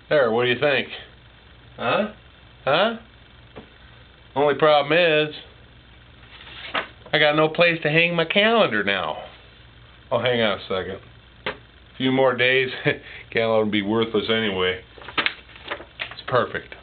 There, what do you think? Huh? Huh? Only problem is, I got no place to hang my calendar now. Oh, hang on a second. A few more days, calendar will be worthless anyway. It's perfect.